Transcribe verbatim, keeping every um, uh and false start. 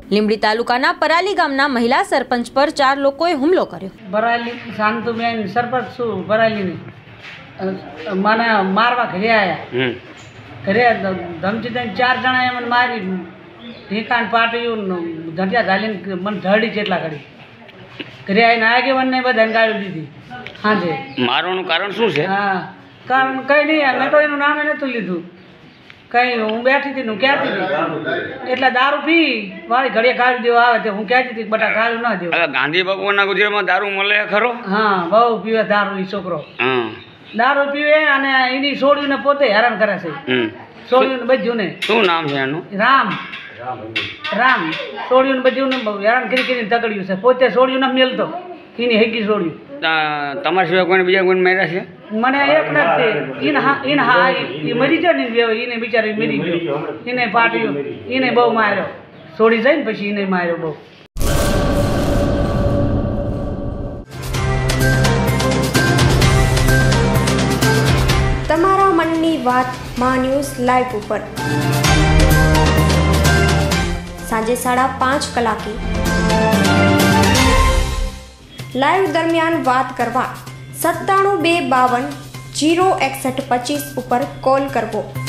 લીંબડી તાલુકાના પરાલી ગામના મહિલા સરપંચ પર ચાર લોકોએ હુમલો કર્યો। પરાલી શાંતુબેન સરપંચ છું પરાલીની મને મારવા ઘરે આવ્યા ઘરે ધમકી દઈને ચાર જણાએ મને મારી ઢીકાણ પાટ્યું ધંટિયા ઝાલીને મને ધડી જેટલા કરી ઘરે આવીને આગેવાનને બધાને ગાળી દીધી। હાજે મારવાનું કારણ શું છે? હા કારણ કંઈ નહીં, મેં તો એનું નામે નહોતું લીધું કઈ। હું બેઠી હતી હું કહેતી હતી એટલે દારૂ પી વાળી ઘડીએ ગાળી દેવા આવે તો હું કહેતી હતી બટા ગાળી ના દેવું। હવે ગાંધી ભગવાનના ગુજરાતમાં દારૂ મળે ખરો? હા બહુ પીવે દારૂ એ છોકરો દારૂ પીવે અને એની છોડીને પોતે હેરાન કરે છે છોડીને બધું ને। શું નામ છે એનું? રામ રામ છોડીને બધું ને હેરાન કરી કરીને તકડ્યું છે, પોતે છોડ્યું ના મેલતો એની હેકી છોડ્યું। તમારા સિવાય કોઈને બીજા કોઈને માર્યા છે? મને એક નથી એને હા એને હા એ મરી જાય ને એને બિચારી મરી ગયો એને પાટ્યું એને બહુ માર્યો છોડી જાય ને પછી એને માર્યો બહુ। તમારા મનની વાત માં ન્યૂઝ લાઈવ ઉપર સાંજે સાડા પાંચ કલાકે લાઈવ દરમિયાન વાત કરવા સત્તાણું બે બાવન જીરો એકસઠ પચીસ ઉપર કોલ કરવો।